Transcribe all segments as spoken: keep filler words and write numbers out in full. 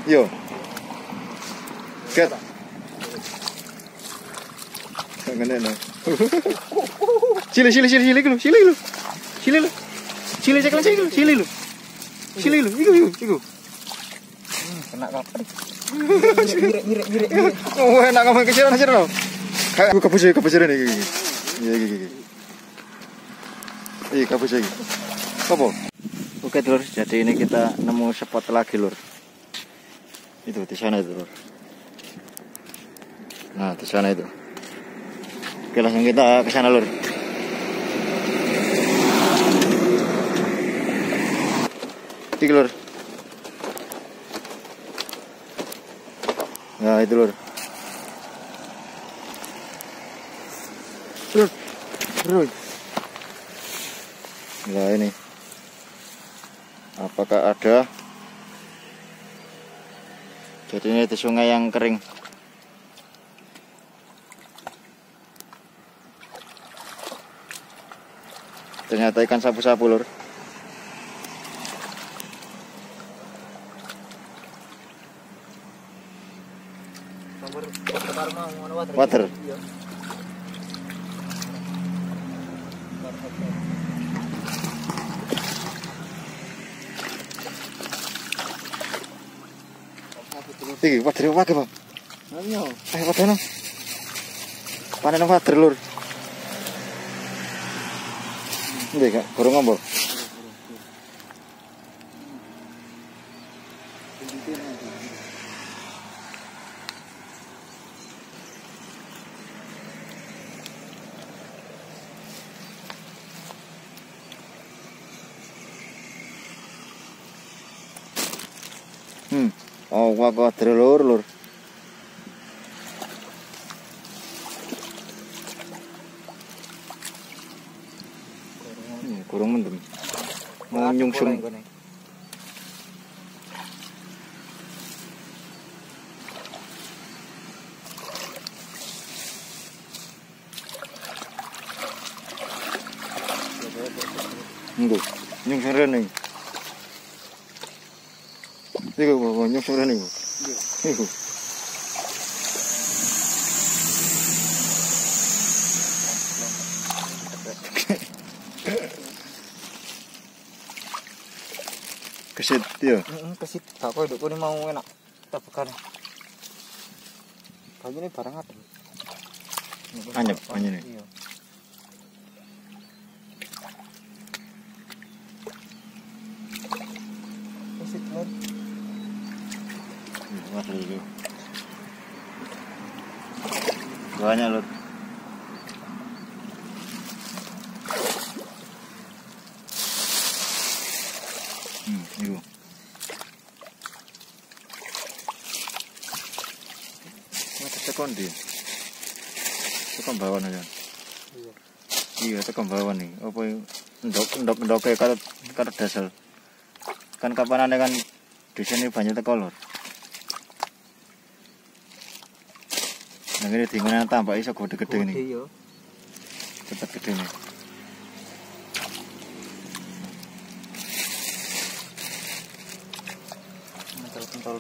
Yo. Ket. Ngene no. Sili sili sili sili lu, sili lu. Sili lu. Sili ceklan sili lu, sili lu. Sili lu, iku iku iku. Kena kapan? Mirip mirip mirip mirip. Oh, enak ngomong kecilan aja no. Kayak kabus kabus ini iki. Iya iki iki. Iya kabus iki. Apa? Oke lur, jadi ini kita nemu spot lagi lur. Itu di sana itu lur. Nah di sana itu. Oke langsung kita ke sana lur. Iki lur. Nah itu lur. Lur. Lur. Nah ini. Apakah ada? Jadi ini di sungai yang kering. Ternyata ikan sapu-sapu lur. Water. Iki water wae, Bang. Ayo. Eh, water no. Panen water lur. Ndek gak gorong ngombo. Hmm. Oh, wah kok lur lur. Hmm, kurang mendem. Mau nyungsung. Nggo, nyungsung rene. Iku kok nyungsung rene iku. Iku. Kesit ya. Heeh, kesit. Tak koyo nduk mau enak. Tak bakar. Kayune barang adem. Anyep anyene. Iya. Kesit lur. Wah, itu. Banyak lur. Hmm, itu. Mata tekon dia. Tekon bawaan aja. Iya. Iya, tekon bawaan nih. Apa ndok ndok ndok kayak karo karo dasar. Kan kapanane kan di sini banyak tekon lur. Nah ini di mana tambah iso gede-gede nih. Iya. Cepet gede nih. Mentol-mentol.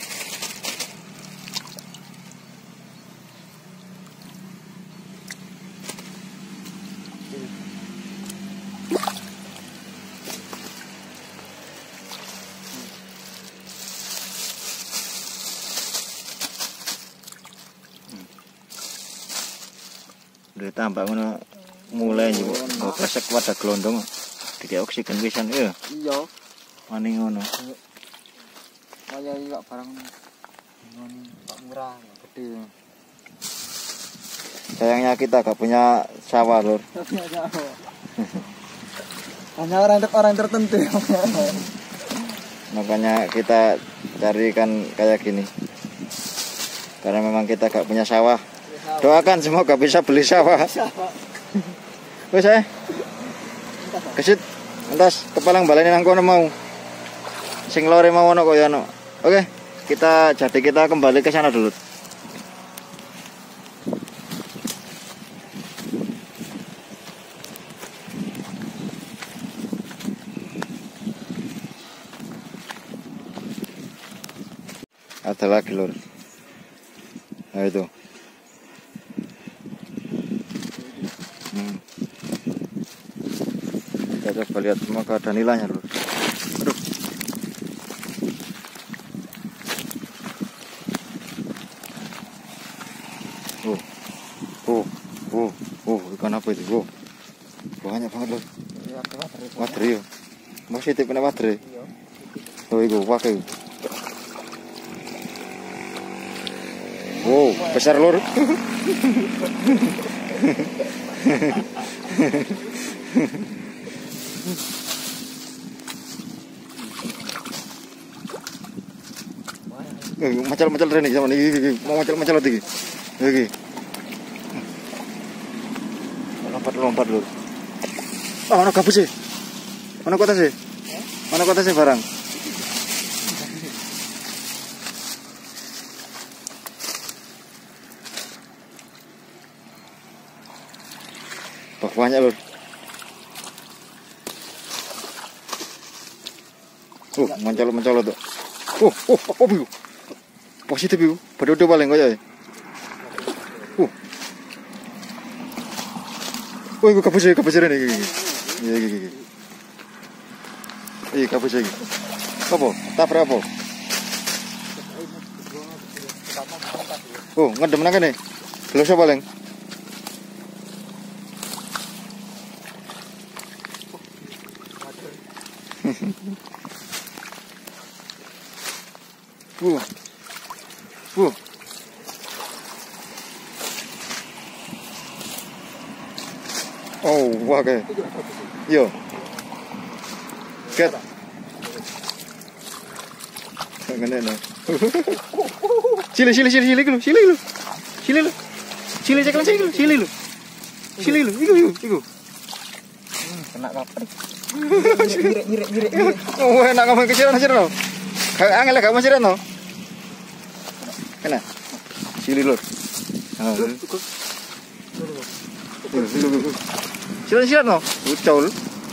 Udah tambah ngono mulai juga mau kresek wadah gelondong dikek oksigen pisan ya. Iya. Maning ngono. Kaya iki kok barang ngono kok murah, gede. Sayangnya kita gak punya sawah lur. Hanya orang orang tertentu. Makanya kita cari ikan kayak gini. Karena memang kita gak punya sawah. Doakan semoga bisa beli sawah. Wes eh. Kesit. Entas kepalang baleni nang kono mau. Sing lore mau ono kok ya ono. Oke, kita jadi kita kembali ke sana dulu. Ada lagi lur. Nah itu. Hmm. Kita coba lihat semua keadaan nilainya lur. Aduh. Oh, oh, oh, oh, ikan apa itu? Oh, banyak banget lur. Wader ya. Masih tipe wader. Oh, itu pakai. Wow, besar lur. Macal-macal rene sama iki, mau macal-macal lagi. Iki. Lompat-lompat lur. Ah, ono gabus sih. Ono kota sih. Ono kota sih barang. Banyak lur. Uh, mencolot-mencolot tuh. Uh, uh, apa biu? Positif biu. Pada udah paling kaya. Uh. Oh, iku kabus iki, kabus rene iki. Iya, iki iki. Iki kabus iki. Apa? Tabrak apa? Oh, ngendem nang kene. Geloso paling. Uh. Uh. Oh, wah kayak. Yo. Ket. Ngene no. Sili sili sili sili lu, sili lu. Sili lu. Sili ceklan sili lu, sili lu. Sili lu, iku iku iku. Kena kapan? Mirek mirek mirek mirek. Oh, enak ngomong kecilan aja no. Kayak angel gak masih no. Kena. Sili lur. Ah. Silan-silan no. Ucul.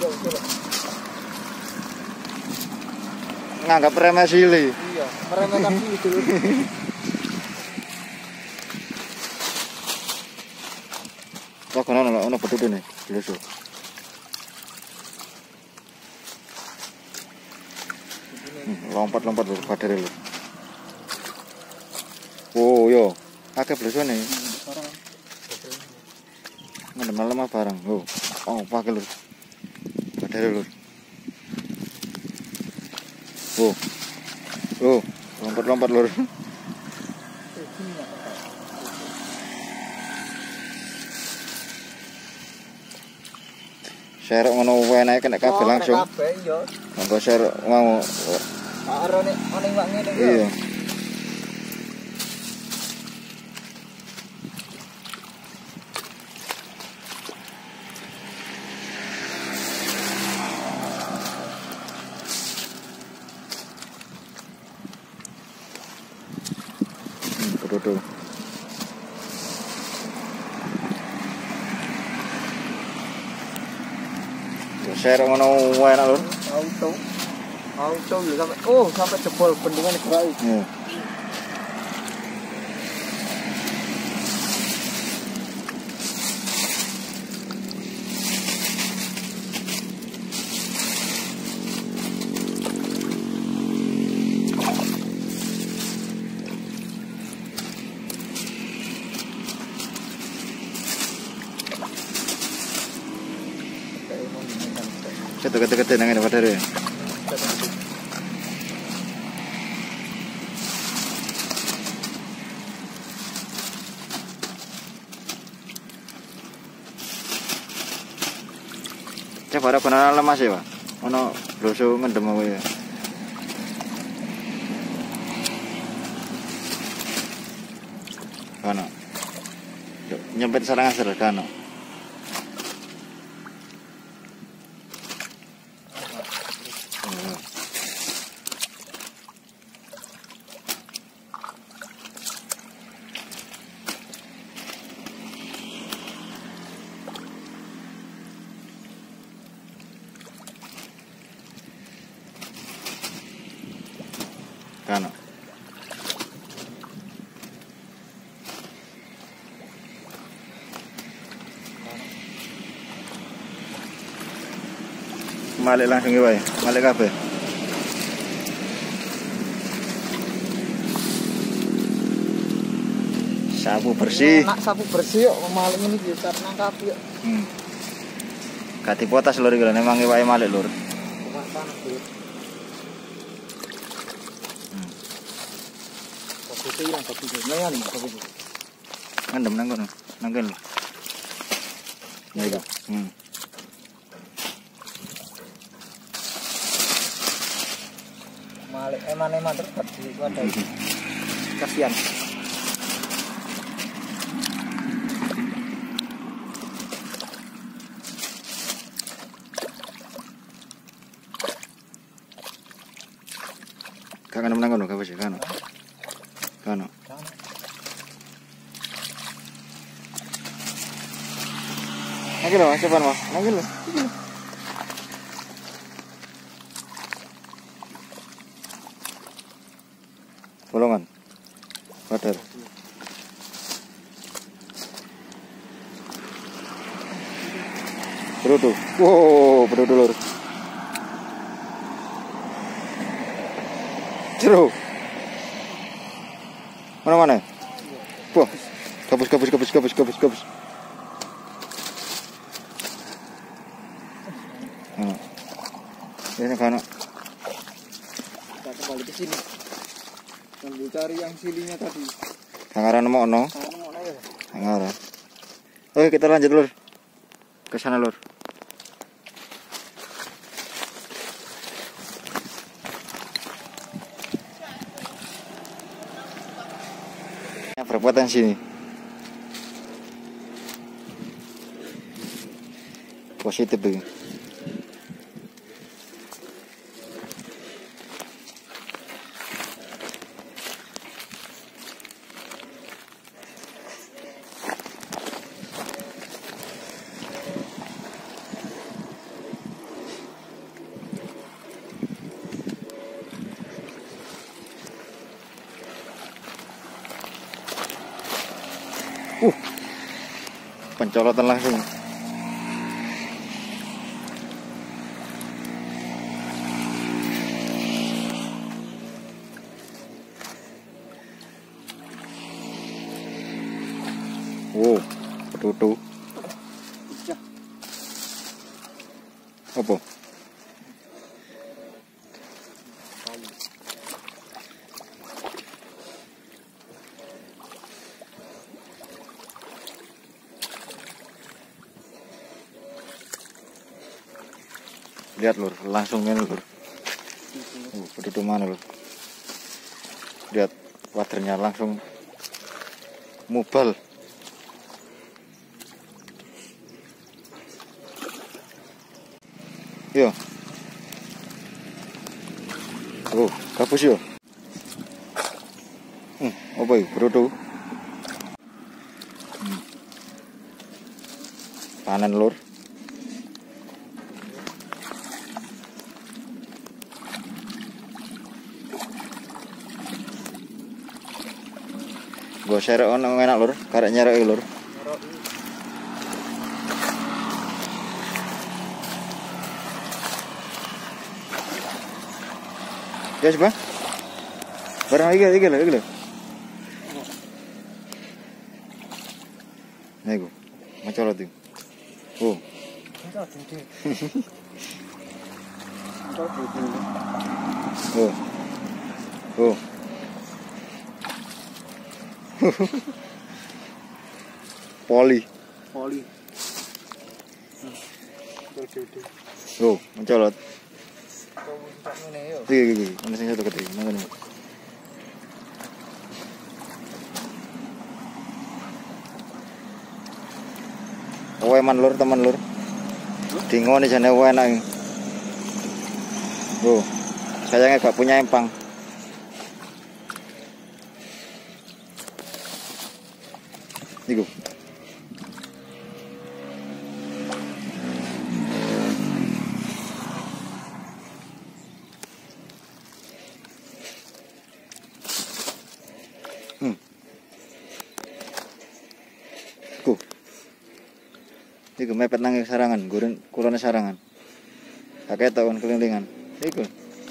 Nganggap remeh sili. Iya, meremehkan sili dulu. Wah, kono ono ono pedudune. Geloso. Lompat-lompat lur padare lur. Oh yo, akeh blesone. Ngendem lemah barang. Oh, oh pakai lur. Padare lur. Oh. Oh, lompat-lompat lur. Serok ngono wae naik kena kabel langsung. Kabeh iya. Monggo serok mau. Arone ana iwak ngene iki. Iya. Hmm, betul. Serok ngono wae nak lur. Auto. Auto lho sampai oh sampai jebol bendungan gerak iki. Iya. Kete-kete nang ngene padare. Coba ada kono lemas ya, Pak. Ono bloso ngendem wae. Kono. Nyempet sarang asar kono. Kano. Malik langsung ya, wae. Malik kabeh. Sapu bersih. Nak sapu bersih yuk, malik ini bisa nangkap yuk. Hmm. Gak dipotas lur iki lho, memang iwake Malik lur. Bukan panas lur. Hmm. Kopi yang kopi nyanyi kopi. Ngendem nang kono, nang kene lho. Ya iki. Hmm. Malik eman-eman terus di wadah iki. Kasihan. Kangen nang kono, kabeh kan. Kan. Lagi lho, cepat mau. Lagi lho. Bolongan. Water. Berudu. Wow, berudu lur. Jeruk. Mana mana? Wah, gabus gabus gabus gabus gabus gabus. Hmm. Ini kan. Kita kembali ke sini. Sambil cari yang silinya tadi. Kangaran mau no? Kangaran. Oke, kita lanjut lur. Ke sana lur. Berpotensi nih. Positif begini. Uh, pencolotan langsung. Wow, betutu. Apa? Lihat lur, langsung ini lur. Uh, betutu mana lur? Lihat waternya langsung mubal. Yo. Oh, gabus yo. Hmm, apa iki? Berudu. Hmm. Panen lur. Gua serek ono enak lur, karek nyerek lur. Ya coba. Barang iki iki lho, iki lho. Nah iku. Macolot iki. Oh. Oh. Oh. Poli. Poli. Oh, mencolot. Ini yuk. Iki iki iki, ana sing satu gede, nang ngene. Owe man lur, teman lur. Dingone jane owe enak. Oh. Sayangnya gak punya empang. Iku. Hmm. Iku. Iku mepet nang sarangan, guren kulone sarangan. Kakek tahun kelilingan. Iku.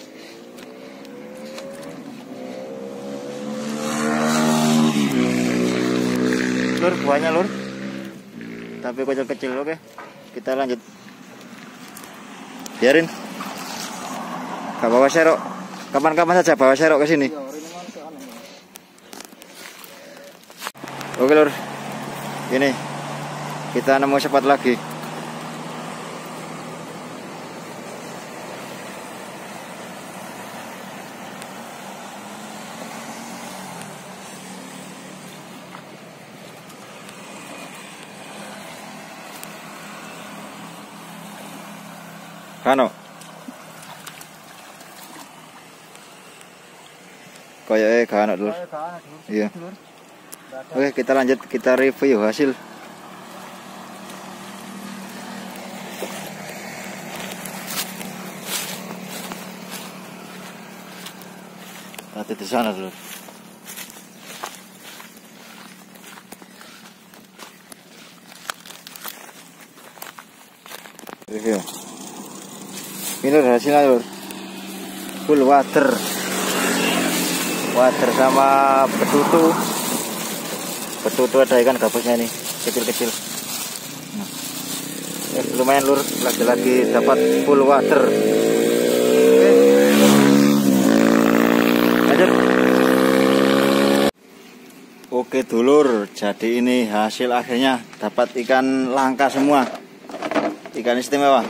Lur, buahnya lur. Tapi kecil-kecil, oke. Kita lanjut. Biarin. Gak bawa serok. Kapan-kapan saja bawa serok ke sini. Oke lur. Ini kita nemu spot lagi. Kano. Kayaknya kano dulu. Iya. Oke, kita lanjut, kita review hasil. Tadi di sana dulu. Review. Ini lur hasilnya lur. Full water. Water sama betutu. Betutu ada ikan gabusnya nih, kecil-kecil. Nah. Eh, lumayan lur, lagi-lagi dapat full water. Oke. Lanjut. Oke dulur, jadi ini hasil akhirnya dapat ikan langka semua. Ikan istimewa.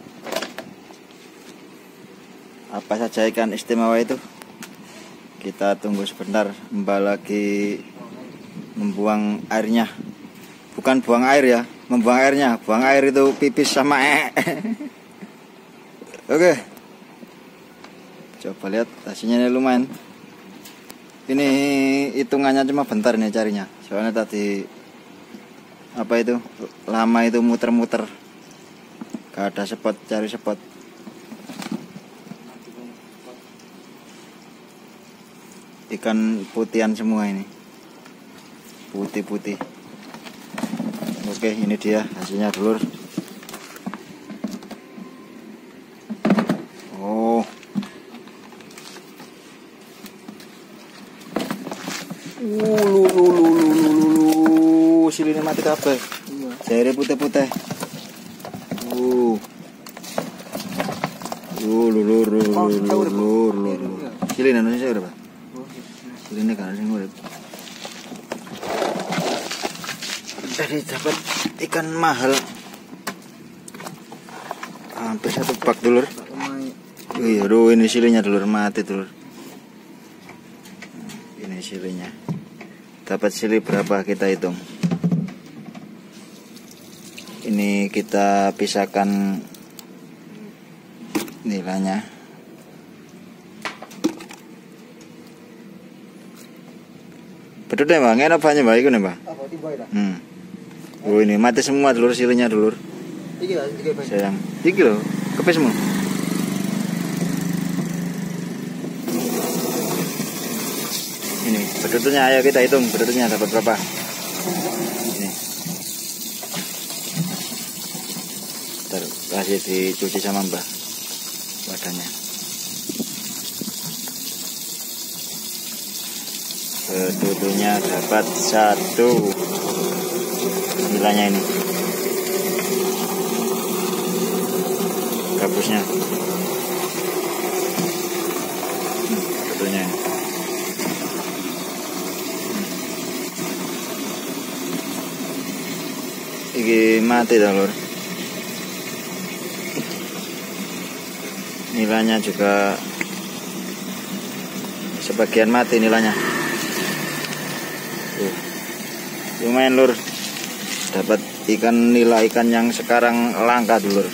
Apa saja ikan istimewa itu? Kita tunggu sebentar, Mbak lagi membuang airnya. Bukan buang air ya, membuang airnya. Buang air itu pipis sama ee. Oke. Coba lihat hasilnya ini lumayan. Ini hitungannya cuma bentar nih carinya. Soalnya tadi apa itu? Lama itu muter-muter. Gak ada spot, cari spot. Ikan putihan semua ini, putih-putih. Oke, ini dia hasilnya dulur. Oh, ulu ulu ulu ulu siline mati kabeh. Jare putih-putih. Uh, ulu ulu ulu ulu ulu. Siline Indonesia berapa? Ini kan sing urip. Jadi dapat ikan mahal. Hampir satu bak dulur. Iya, aduh ini silinya dulur, mati dulur. Ini silinya. Dapat sili berapa kita hitung. Ini kita pisahkan nilainya. Betul deh bang, enak banyak mbak, itu nih mbak. Hmm. Oh ini mati semua dulur silinya dulur. Iki lah, iki bang. Sayang, iki loh, kepes semua. Ini bedutnya, ayo kita hitung bedutnya dapat berapa. Ini. Ntar kasih dicuci sama mbak wadahnya. Betutunya dapat satu, nilainya ini gabusnya. Hmm, betutunya ini. Hmm. Iki mati dah lur. Nilainya juga sebagian mati nilainya. Uh, lumayan lur, dapat ikan nila, ikan yang sekarang langka dulur.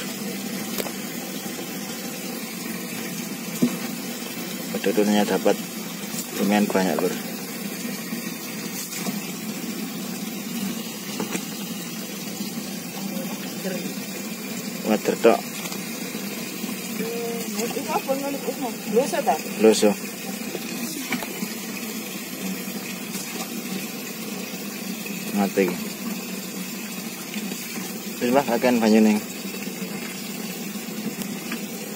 Bedutnya dapat lumayan banyak lur. Water tok. Loso. Mati. Terus bah akan banyu ning.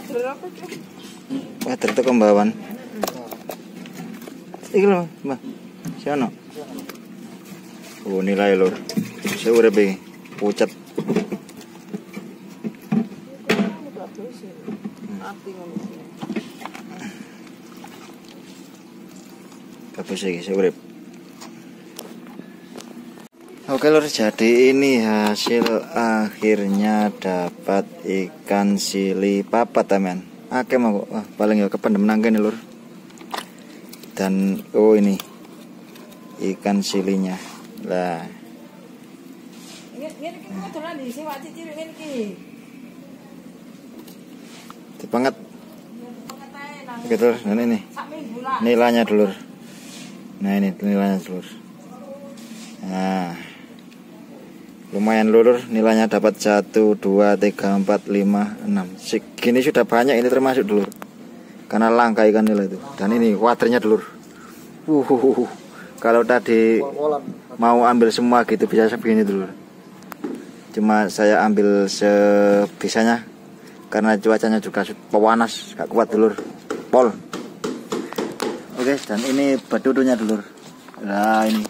Wader itu kembawan. Iki lho, Mbah. Sono. Oh, nilai lur. Saya urip iki. Pucet. Bagus iki, saya urip. Oke lur, jadi ini hasil akhirnya dapat ikan sili papat teman. Oke mau, wah, paling ya kependem nangke lur. Dan oh ini ikan silinya lah. Banget. Gitu, nah ini nilainya dulur. Nah ini nilainya dulur. Nah. Lumayan lur, nilainya dapat satu, dua, tiga, empat, lima, enam. Segini sudah banyak ini termasuk dulur. Karena langka ikan nila itu. Dan ini waternya dulur. Uh, kalau tadi mau ambil semua gitu bisa segini dulur. Cuma saya ambil sebisanya karena cuacanya juga panas, gak kuat dulur. Pol. Oke, dan ini bedudunya dulur. Nah ini.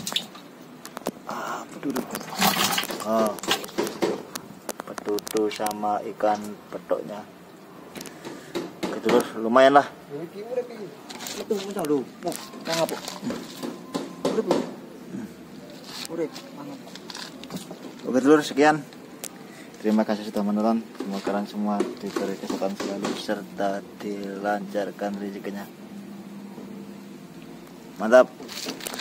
Ah, bedudu. Oh, betutu sama ikan petoknya. Gitu lur, lumayan lah. Itu muncul lu. Mau ngapa? Urip. Urip, mangan. Oke dulur, sekian. Terima kasih sudah menonton. Semoga kalian semua diberi kesehatan selalu serta dilancarkan rezekinya. Mantap.